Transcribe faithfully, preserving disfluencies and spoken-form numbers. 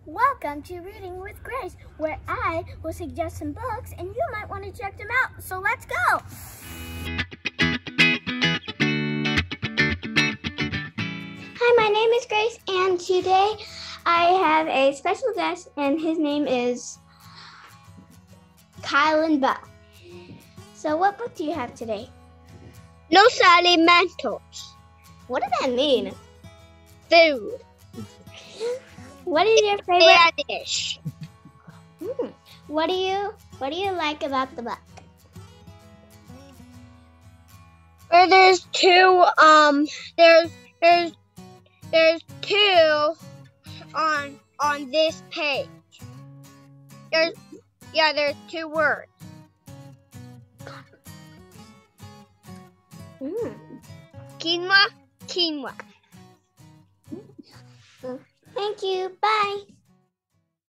Welcome to Reading with Grace, where I will suggest some books and you might want to check them out. So let's go! Hi, my name is Grace, and today I have a special guest, and his name is Kylan Bell. So what book do you have today? Los Alimentos. What does that mean? Food. What is your favorite Spanish. Hmm. What do you What do you like about the book? Where there's two um there's there's there's two on on this page. There's yeah, there's two words. Mm. Quinoa, quinoa. Thank you. Bye.